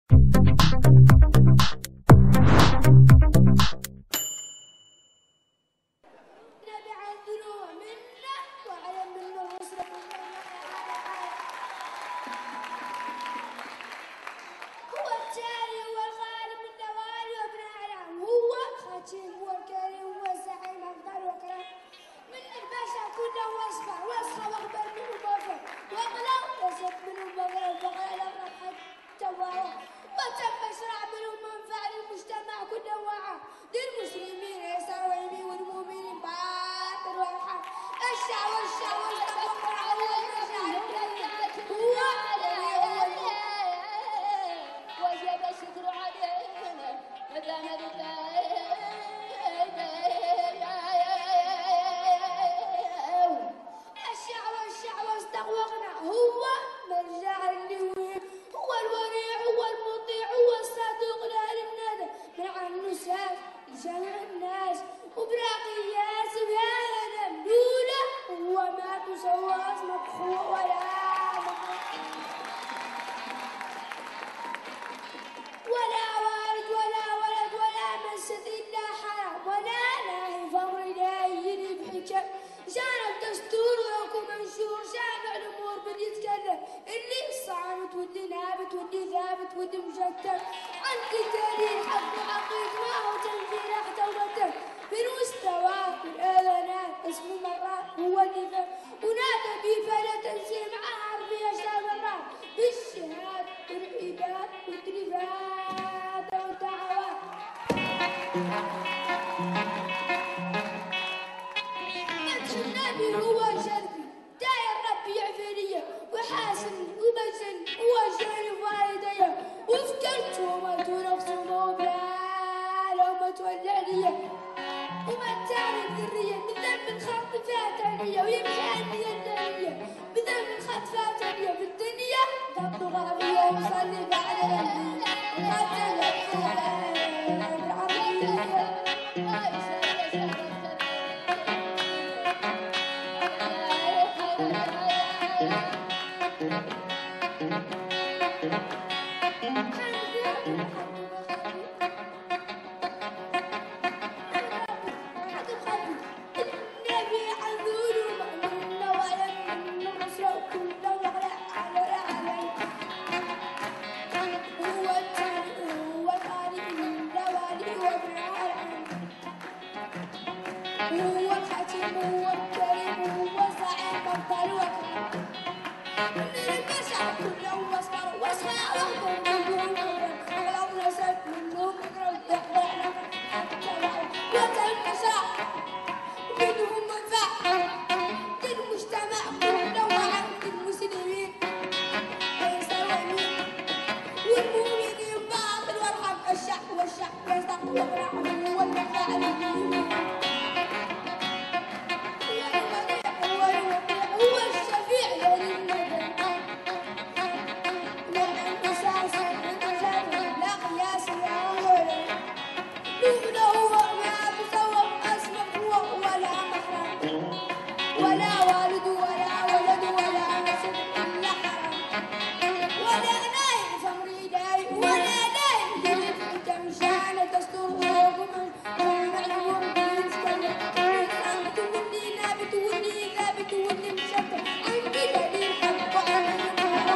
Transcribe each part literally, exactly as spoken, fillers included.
هو الكريم والزعيم افضل وكرم من البشر كله واسمع واصحى واخبر منه بفر واقلع وسد منه بغير بغير اقرب حتى ورا وتم اشرع منه منفع للمجتمع كله وعى للمسلمين يسار ويمين والمؤمنين باطل والحق الشعب والشعب والشعب والعوام هو وجب الشكر علينا مدام الشعب الشعب استغوقنا هو مرجع اللي هو الوريع هو المطيع هو الصادق لا للندى من عنه ساس لجميع الناس وبراقي ياس وهذا ملولة هو ما تسوى اسمك هو ولا ولا والد ولا ولد ولا مسد إلا حرام ولا لاهي فمر لاهي بحجاب شارع دستور ويكون منشور شارع الأمور بدي يتكلم اللي صامت واللي نابت واللي ثابت واللي مجدد عندي دليل حق وعقيد ما هو تنفيذ حتى ودم بالمستوى بالآذانات اسمه مرات هو اللي فهم ونادى بي فلا تنسي مع عربي أشهر مرات بالشهاد والعباد والتلفات والدعوات النبي هو شرفي داير ربي يعفيني وحاسن وبزن وجاني فايدية وفكرت وما تنفس موبيا لو ما تولع لي وما تعرف ذرية بذنب خط فاتنية ويمشي عني الدنيا بذنب خط فاتنية في الدنيا ضبط غربية وصلي بعدين وقتل العربية هو الحكيم هو الكريم هو الزعيم افضل وكرم من البشر كله واصبر واصحى واخبر منهم ولو نسيت منهم يقرا وتنشا منهم منفع للمجتمع كله وعند المسلمين يسار ويمين والمؤمنين باطل والحق الشعب والشعب يستقوى هو المنفع للمؤمنين ولا والد ولا ولد ولا نسب إلا حرام ولا نايم فمري داي ولا نايم يلف جمشان دستور وقمن جامع الورد يتكلم ثابت واللي نابت واللي ثابت واللي مشتت عندي دليل حق وعندي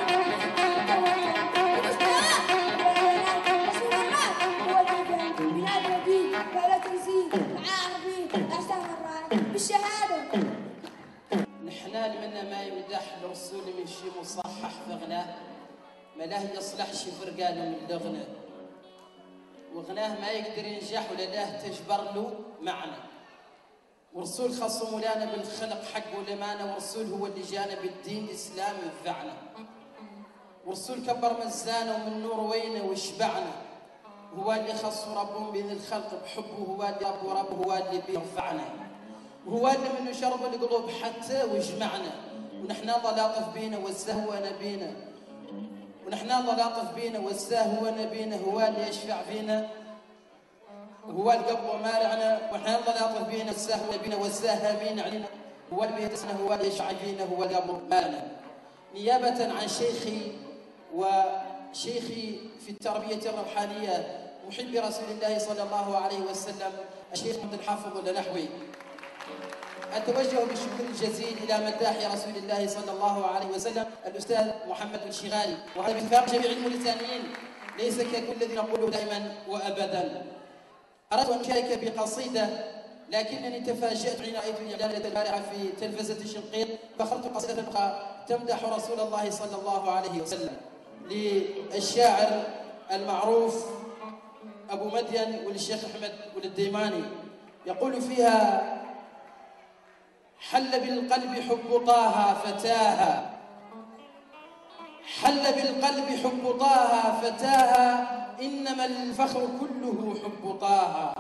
بالشهادة نحنا لمنا ما يمدح الرسول من شي مصحح في غناه ما له يصلح شي فرقانه من الغنى وغناه ما يقدر ينجح ولا له تجبر له معنى ورسول خص مولانا بالخلق حق والامانه ورسول هو اللي جانا بالدين الاسلام ينفعنا ورسول كبر مزانا ومن نور وينه وشبعنا هو اللي خص ربهم بين الخلق بحبه هو اللي رب ورب هو اللي بينفعنا وهو اللي منه شرب القلوب حتى وجمعنا ونحن ضلاطف بينا والزهوة نبينا ونحن ضلاطف بينا والزهوة نبينا هو اللي يشفع فينا وهو القبو مارعنا ونحن ضلاطف بينا والزهوة نبينا والزاهمين علينا هو اللي بيهتسنا هو اللي يشفع فينا هو القبو مارعنا نيابة عن شيخي و شيخي في التربية الروحانية محب رسول الله صلى الله عليه وسلم الشيخ عبد الحافظ النحوي. أتوجه بالشكر الجزيل إلى مداح رسول الله صلى الله عليه وسلم الأستاذ محمد الشغالي، وهذا باتفاق جميع الموريتانيين ليس ككل الذي نقوله دائما وأبدا. أردت أن أشارك بقصيدة لكنني تفاجأت حين رأيت الإعلان البارحة في تلفزة الشنقيط فاخترت قصيدة أخرى تمدح رسول الله صلى الله عليه وسلم للشاعر المعروف أبو مدين وللشيخ أحمد والديماني. يقول فيها: حل بالقلب حب طه فتاها، حل بالقلب حب طه فتاها، إنما الفخر كله حب طه،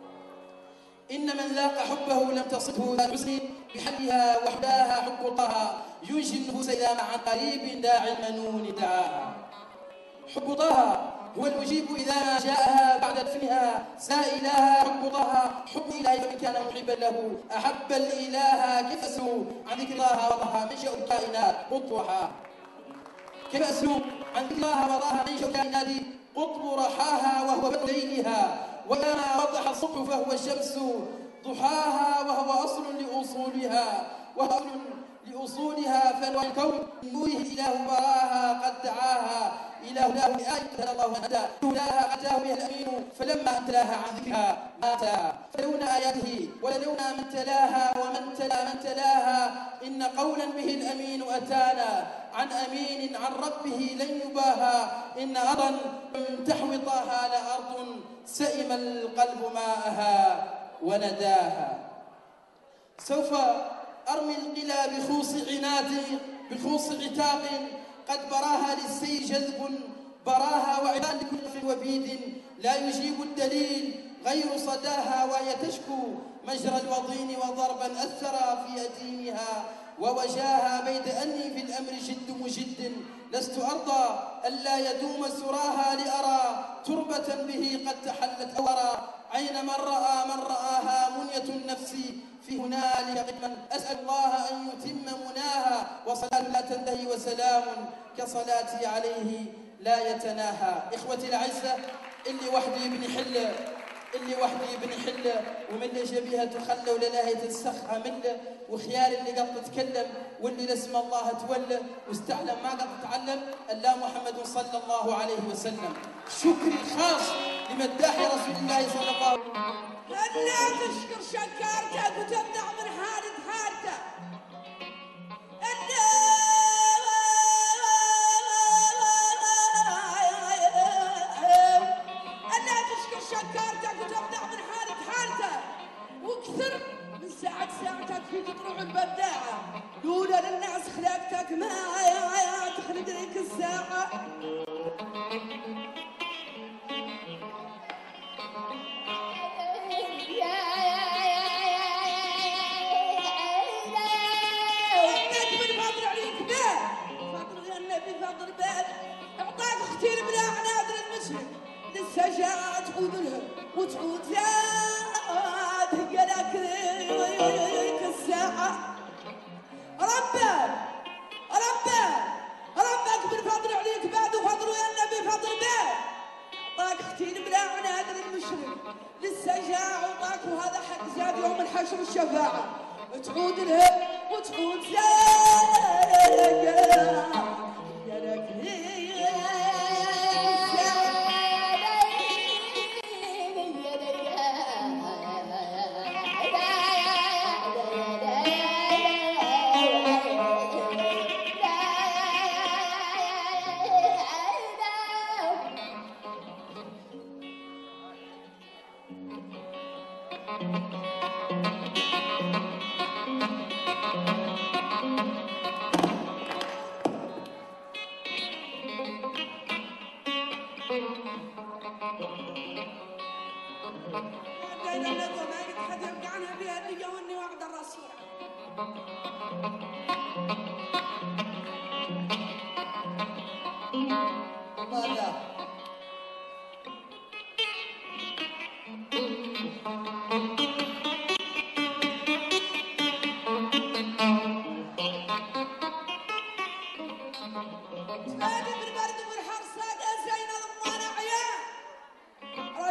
إن من ذاق حبه لم تصبه ذا حسن بحلها وحداها، حب طه ينجي النفوس إذا مع قريب داعي المنون دعاها. حب طه هو المجيب إذا ما جاءها بعد دفنها سائلها، حب طه حب إلهي ومن كان محبا له أحب الإله، كيف أسلو عن ذكر الله وضحى منشأ الكائنات قطوحا، كيف أسلو عن ذكر الله وضحى منشأ الكائنات قطب رحاها وهو بدء ليلها، وما وضح الصبح فهو الشمس ضحاها، وهو أصل لأصولها وهو أصل لأصولها، فأنواع الكون من نوره إله براها قد دعاها، إله له بآية هدى الله هدى هداها أتاه بها الأمين، فلما أنتلاها عن ذكرها ماتا، فلولا آياته وللونا من تلاها ومن تلا من تلاها، إن قولا به الأمين أتانا عن أمين عن ربه لن يباها، إن أرضا تحوي طه لأرض سئم القلب ماءها ونداها. سوف أرمي القلا بخوص عناد بخوص عتاق قد براها للسير جذب براها، وعباد لكل وبيد لا يجيب الدليل غير صداها، وهي تشكو مجرى الوضين وضربا أثر في أديمها ووجاها، بيد أني في الأمر جد مجد لست أرضى ألا يدوم سراها، لأرى تربة به قد تحلت أورى، عين من رأى من رآها منية النفس في هنالك قدما، أسأل الله أن يتم مناها، وصلاة لا تنتهي وسلام كصلاتي عليه لا يتناهى. إخوتي الأعزة، اللي وحدي بنحل اللي وحدي بنحل ومن اللي جبيها تخلى ولا لا يتسخها مله، وخيار اللي قد تتكلم واللي لاسم الله تولى واستعلم ما قد تتعلم الا محمد صلى الله عليه وسلم. شكري خاص لمداح رسول الله صلى الله عليه وسلم. لا تشكر شكارتك وتمنع من حالة حالته. لا تشكر شكارتك وتمنع من حالة حالته، واكثر من ساعة ساعتك في تطلع البداعة، لولا للناس خلقتك ما تخلق لك الساعة. فضل بال اعطاك اختي بلا عنادر المسلم للسجاعة تعود لهم وتعود زاد هي لك الساعة. ربك ربك ربك بالفضل عليك بعد وفضله يا النبي فضل بال اعطاك اختي بلا عنادر المشرك للسجاعة اعطاك، وهذا حق زاد يوم الحشر الشفاعة تعود لهم وتعود زاد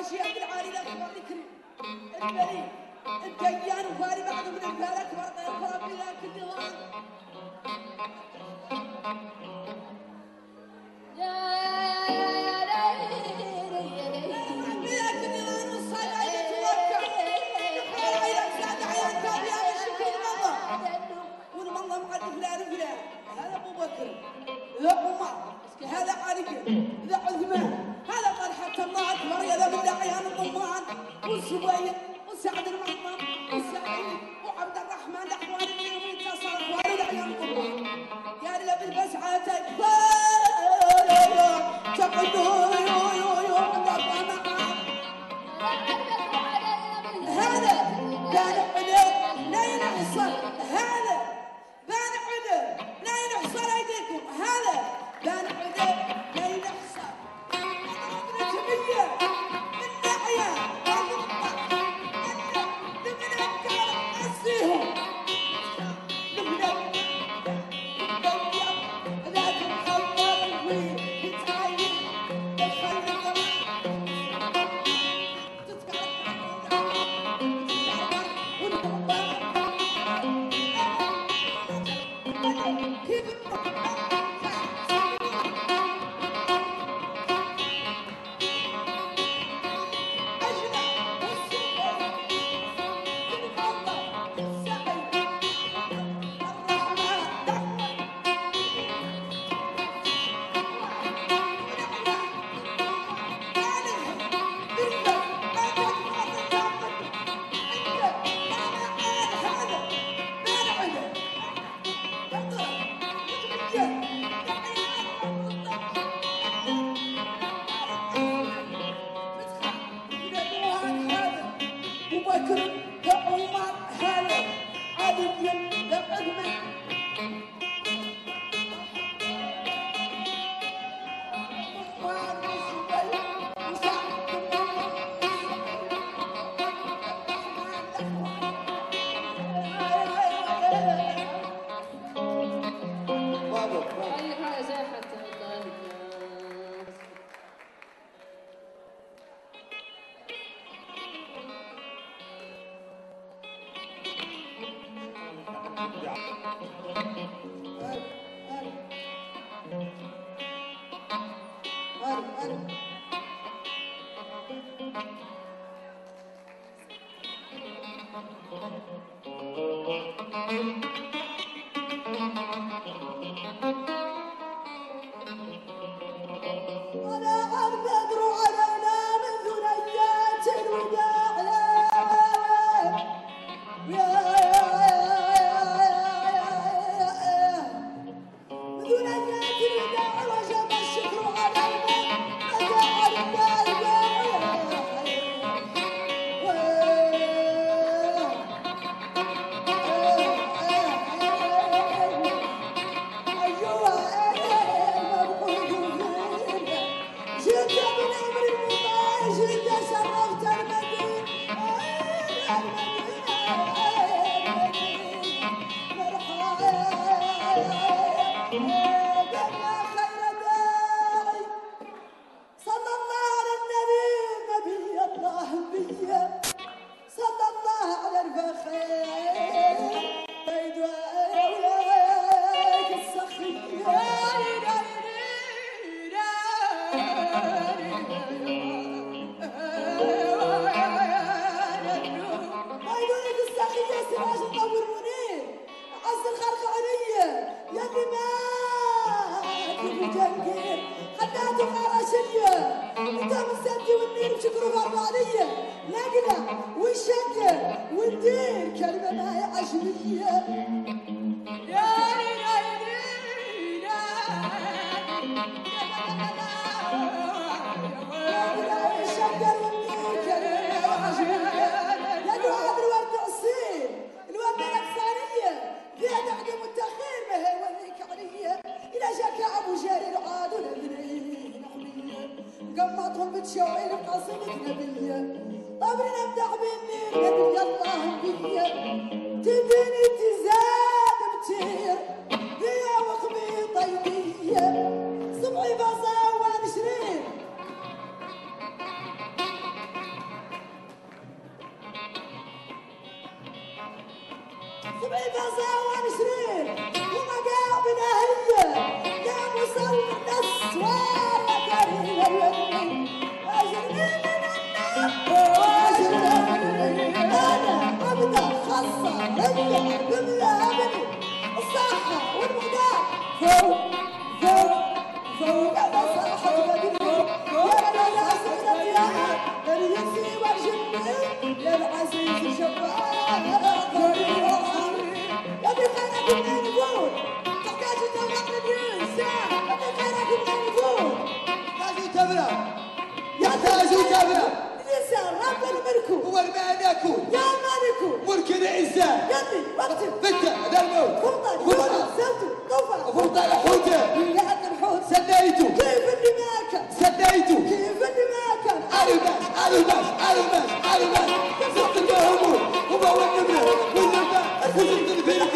الشيخ العالي الاكبر الكريم البليد الديان وفاري بعد من الفال اكبر يقرا بذاك النظام بذاك النظام والصايد عيد توكل يقرا عيد سعد عيان كان يا الشيخ المنظر والمنظر معد فلان فلان هذا ابو بكر ذا عمر هذا علي ذا عثمان هذا طلحه الله اكبر يا ذا من عيان الضمان والزبير وسعد المعظم وسعيد وعبد الرحمن الاحوال اللي يتصل والد عيان الضمان قال له بالبسعه تكفى تقدوا يو يو يو هذا كان عدل لا ينحصر هذا بان عدل لا ينحصر ايديكم هذا بان عدل لا ينحصر انا جميع من ناحيه لمن افكار اسيهم لمن ذاك الخبر ويتعين دخل سبعين فاصلة وعشرين ومقام الأهلية يا مصور الأسوار يا كريم الوطني أجرني من النار أجرني أنا أبدا خاصة ربي بملابني الصحة والمقدار فوق فوق فوق أنا صاحب بدري يا ناس الأطياء اليسي والجنين يا العزيز الجبار يا بخيرك من نفوت تحتاج تبرق الإنسان يا بخيرك من نفوت تحتاج تبرق يحتاج تبرق الإنسان رب الملك هو المالك يا مالك ملك الإنسان يدي واكتب فتة هذا الموت فرطة فرطة سلته طوفة فرطة الحوتة يا عبد الحوت سديته كيف اللي ما كان سديته كيف اللي ما كان ألبس ألبس ألبس ألبس كسرت المهمول هو والنمر والنمر الفزت الفيلك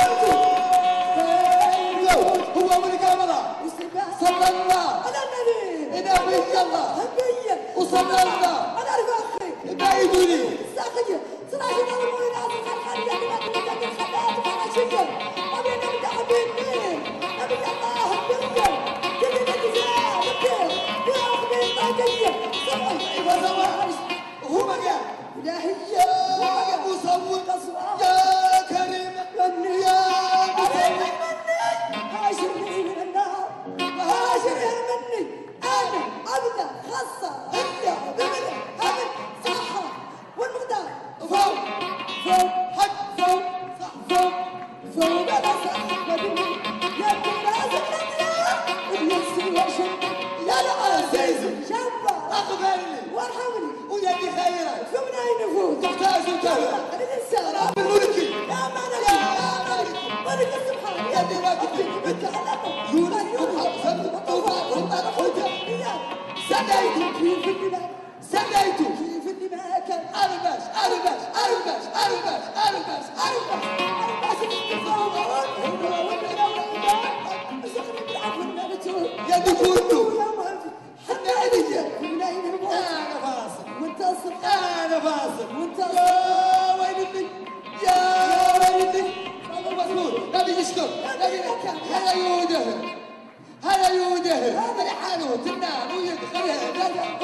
هو والقمرة صلى الله على النبي النبي الله هبيا وصلى الله على رفاقي بايدوني ساقية سراجي نظر ويناظر خلخالية لما تنتهي الخلات فراشية أبينا بدأ حبيبين أبي الله هبيا كل النجزاء هبيا يا أخبي طاقية سبعي وزواج وهو مقام إلهية مصور يا كريم مني يا كريم مني هاجرني من النار هاجرني مني أنا أبدا خاصة أبدا بملك أبد صحة والمقدار فوق فوق حق فوق صح فوق فوق أنا صاحب بدري يا كراز الأطياء اليسي والجنة يا العزيز جبار أقبلني وارحمني ويدي خيرك فمن أين نفوت تحتاج تبرع الإنسان رب الملكي يا ملك يا ملك ملك السبحان يدي واقفي بالتعلق يونس يونس طوفان فرطان حوتة سديته كيف اللي ما سديته كيف اللي ما كان ألبس ألبس ألبس ألبس ألبس ألبس ألبس الاتفاق هو والمناوي أسخني بالعفو المنتور يدي كنتو حنانية من أين الموت أنا فاصل منتصر أنا فاصل منتصر يا ويلي يا ويلي مظبوط نبي يشكر نبي هلا يوده هلا يوده هذا لحاله تنام ويدخلها رجع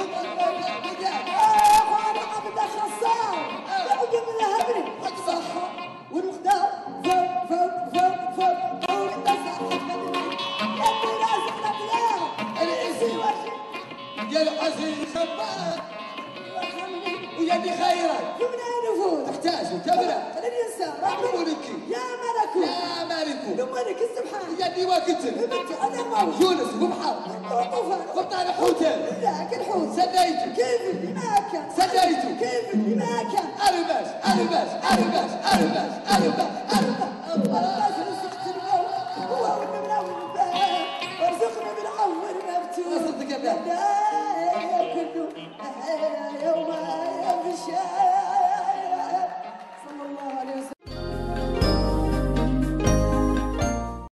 أنا عبد خصام يعود من الهبري صحة والمقدار فوق فوق فوق فوق فوق النصر يا كراز الأطياء العزي والجنة يا العزيز خبار ويدي خيرك فمن أين نفوت تحتاج تبرع الإنسان رب ملكي يا ملك يا ملك الملك السبحان يدي وكتب بنت أنا موت يونس وبحر طوفان فرطان حوتة ذاك الحوت سديته كيف اللي ما كان سديته كيف اللي ما كان ألبس ألبس ألبس ألبس ألبس